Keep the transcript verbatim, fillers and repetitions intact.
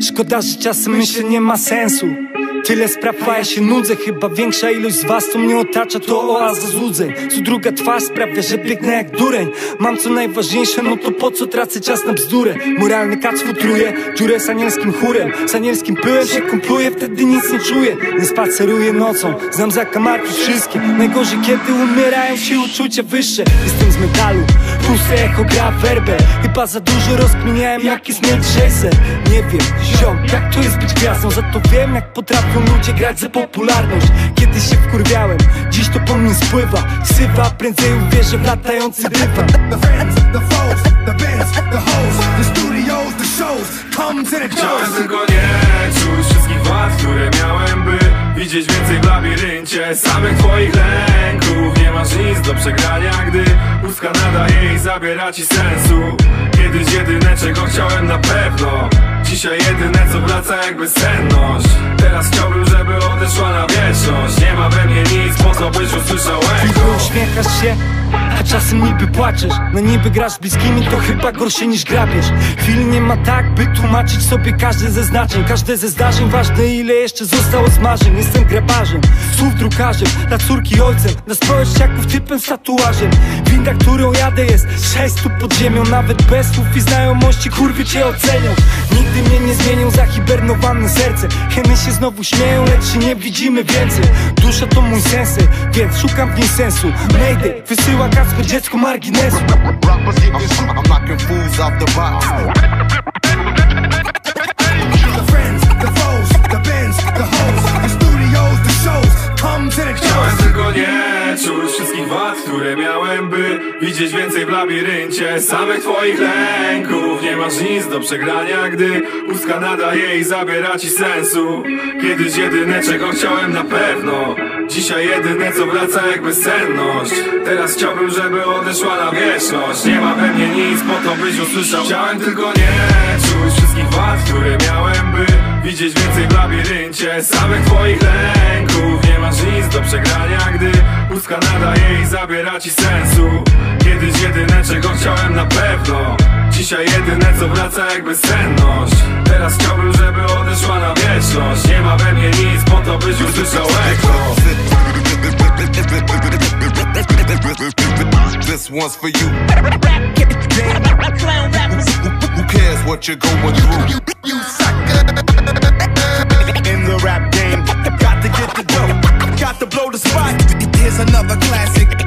Szkoda, że czasem myślę nie ma sensu. Tyle spraw, a ja się nudzę. Chyba większa ilość z was, co mnie otacza, to oaza złudzeń. Co druga twarz sprawia, że biegnę jak dureń. Mam co najważniejsze, no to po co tracę czas na bzdurę? Moralny kac futruje, dziurę z anielskim chórem. Z anielskim pyłem się kumpluję, wtedy nic nie czuję. Nie spaceruję nocą, znam zakamarki wszystkie. Najgorzej, kiedy umierają się uczucia wyższe. Jestem z metalu, puste echo gra werbę. Chyba za dużo rozkminiałem, jak jest mieć szeser. Nie wiem, ziom, jak to jest być gwiazdą. Za to wiem, jak potrafią ludzie grać za popularność. Kiedyś się wkurwiałem, dziś to po mnie spływa. Sywa, prędzej uwierzę w latający dywan. The friends, the foes, the bands, the hoes, the studios, the shows, come to the Chciałem tylko nie czuć wszystkich wad, które miałem, by widzieć więcej w labiryncie samych twoich lęków. Nie masz nic do przegrania, gdy pustka nadaje i zabiera ci sensu. Kiedyś jedyne, czego chciałem na pewno, dzisiaj jedyne, co wraca jak bezsenność. Teraz chciałbym, żeby odeszła na wieczność. Nie ma we mnie nic, po co byś usłyszał echo. Niby uśmiechasz się, a czasem niby płaczesz. No niby grasz z bliskimi, to chyba gorsze niż grabież. Chwil nie ma tak, by tłumaczyć sobie każde ze znaczeń. Każde ze zdarzeń ważne, ile jeszcze zostało z marzeń. Jestem grabarzem, słów drukarzem, dla córki ojcem, dla społeczniaków typem z tatuażem. Winda, którą jadę, jest sześć stóp pod ziemią. Nawet bez słów i znajomości kurwy cię ocenią. Nigdy mnie nie zmienią zahibernowane serce. Chemy się znowu śmieją, lecz nie widzimy więcej. Dusza to mój sensej, więc szukam w niej sensu. Mayday, wysyła kasko dziecku marginesu. I'm knocking fools off the box. The friends, the foes, the bands, the hoes, the studios, the shows, come to the Chciałem tylko nie czuć wszystkich wad, które miałem, by widzieć więcej w labiryncie samych twoich lęków. Nie masz nic do przegrania, gdy pustka nadaje i zabiera ci sensu. Kiedyś jedyne, czego chciałem na pewno, dzisiaj jedyne, co wraca jak bezsenność. Teraz chciałbym, żeby odeszła na wieczność. Nie ma we mnie nic, po to byś usłyszał. Chciałem tylko nie czuć wszystkich wad, które miałem, by widzieć więcej w labiryncie samych twoich lęków. Nie masz nic do przegrania, gdy pustka nadaje i zabiera ci sensu. Kiedyś jedyne, czego chciałem na pewno, dzisiaj jedyne, co wraca jak bezsenność. Teraz chciałbym, żeby odeszła na wieczność. Nie ma we mnie nic, po to byś usłyszał echo. This one's for you. Who cares what you're going through? You sucker. In the rap game, got to get the dough, got to blow the spot. Here's another classic.